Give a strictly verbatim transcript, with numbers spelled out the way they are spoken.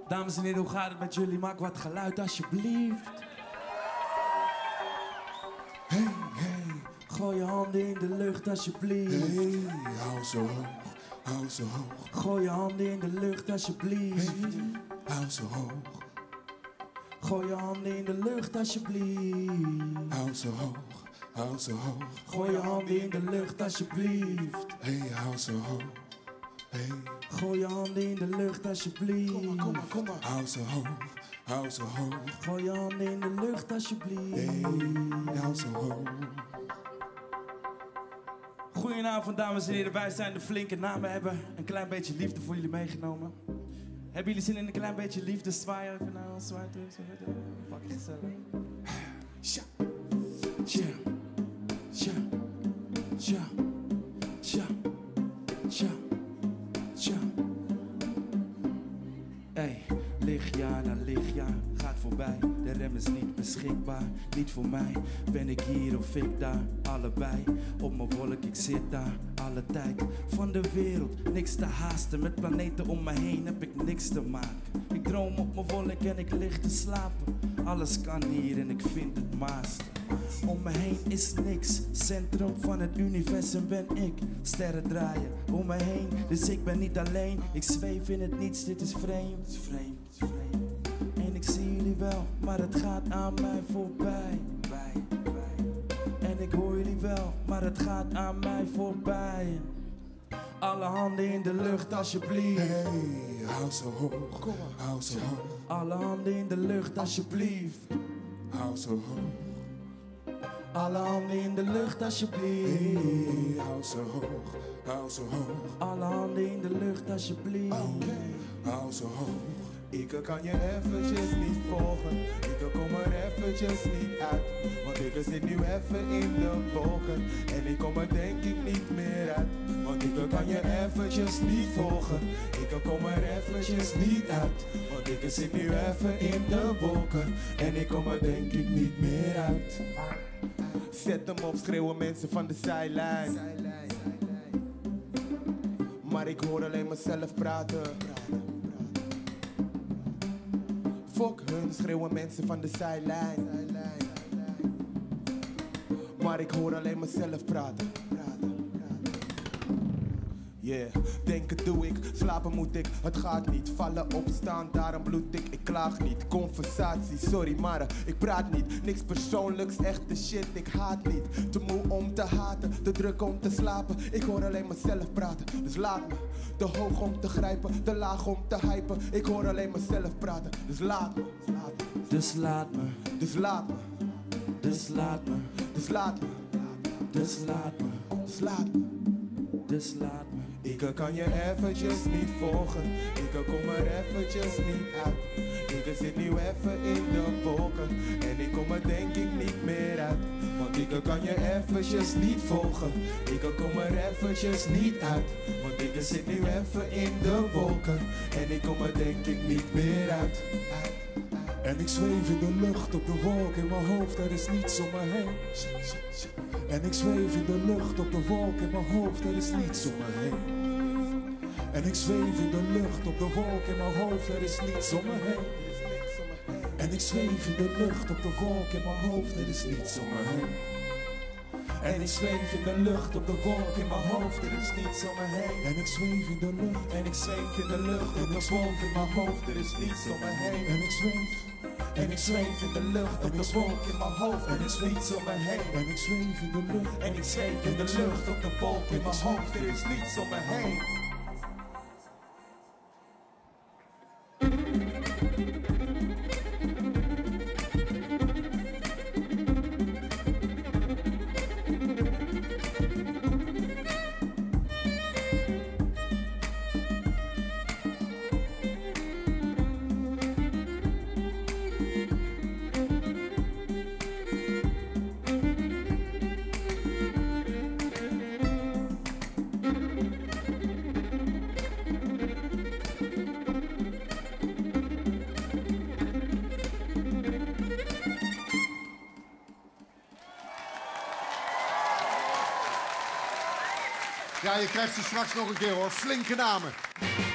Dames en heren, hoe gaat het met jullie? Maak wat geluid alsjeblieft. Hey, hey. Gooi je handen in de lucht alsjeblieft. Hey, hou zo hoog, hou zo hoog. Gooi je handen in de lucht alsjeblieft. Hey, hou zo hoog. Gooi je handen in de lucht alsjeblieft. Hou zo hoog, hou zo hoog. Gooi je handen in de lucht alsjeblieft. Hey, hou zo hoog. Hey. Gooi je handen in de lucht alsjeblieft. Kom maar, kom maar, kom maar. Hou zo hoog, hou zo hoog. Gooi je handen in de lucht alsjeblieft. Hey, hou zo hoog. Goedenavond dames en heren, wij zijn de Flinke Namen. We hebben een klein beetje liefde voor jullie meegenomen. Hebben jullie zin in een klein beetje liefde? Zwaai even naar ons, zwaai terug, zwaai terug. Fucking gezellig. Tja, tja, tja, tja, tja, tja, tja. Ey, lichtjaar na lichtjaar gaat voorbij. De rem is niet beschikbaar, niet voor mij. Ben ik hier of ik daar, allebei. Op mijn wolk, ik zit daar, alle tijd. Van de wereld, niks te haasten. Met planeten om me heen heb ik niks te maken. Ik droom op mijn wolk en ik lig te slapen. Alles kan hier en ik vind het master. Om me heen is niks, centrum van het universum ben ik. Sterren draaien om me heen, dus ik ben niet alleen. Ik zweef in het niets, dit is vreemd, het is vreemd, het is vreemd. En ik zie jullie wel, maar het gaat aan mij voorbij. Bij, bij. En ik hoor jullie wel, maar het gaat aan mij voorbij. Alle handen in de lucht alsjeblieft. Hey, hou zo hoog, Kom maar. hou zo hoog. Alle handen in de lucht alsjeblieft. Hou zo hoog. Alle handen in de lucht alsjeblieft. Hey, hou zo hoog, hou zo hoog. Alle handen in de lucht alsjeblieft. Okay. Hou zo hoog. Ik kan je eventjes niet volgen, ik kom er eventjes niet uit. Want ik zit nu even in de wolken en ik kom er denk ik niet meer uit. Want ik kan je eventjes niet volgen, ik kom er eventjes niet uit. Want ik zit nu even in de wolken en ik kom er denk ik niet meer uit. Zet hem op, schreeuwen mensen van de zijlijn. Maar ik hoor alleen mezelf praten. Fuck hun, schreeuwen mensen van de zijlijn. Maar ik hoor alleen mezelf praten. Yeah, denken doe ik, slapen moet ik, het gaat niet. Vallen, opstaan, daarom bloed ik, ik klaag niet. Conversatie, sorry maar ik praat niet. Niks persoonlijks, echte shit, ik haat niet. Te moe om te haten, te druk om te slapen. Ik hoor alleen mezelf praten, dus laat me. Te hoog om te grijpen, te laag om te hypen. Ik hoor alleen mezelf praten, dus laat me. Dus laat me, Dus laat me, dus laat me, dus laat me, dus laat me, dus laat me. dus laat me. Ik kan je eventjes niet volgen, ik kom er eventjes niet uit. Ik zit nu even in de wolken en ik kom er denk ik niet meer uit. Want ik kan je eventjes niet volgen, ik kom er eventjes niet uit. Want ik zit nu even in de wolken en ik kom er denk ik niet meer uit. En ik zweef in de lucht op de wolk in mijn hoofd, er is niets om me heen. En ik zweef in de lucht op de wolk in mijn hoofd, er is niets om me heen. En ik zweef in de lucht op de wolk in mijn hoofd, er is niets om me heen. En ik zweef in de lucht op de wolk in mijn hoofd, er is niets om me heen. En ik zweef in de lucht op de wolk in mijn hoofd, er is niets om me heen. En ik zweef in de lucht, En ik zweef in de lucht op de wolk in mijn hoofd, er is niets om me heen. en ik zweef, En ik zweef in de lucht op de wolk in mijn hoofd, er is niets om me heen. en ik zweef in de lucht. En ik zweef in de lucht op de wolk in mijn hoofd, er is niets om me heen. Ja, je krijgt ze straks nog een keer hoor. Flinke Namen.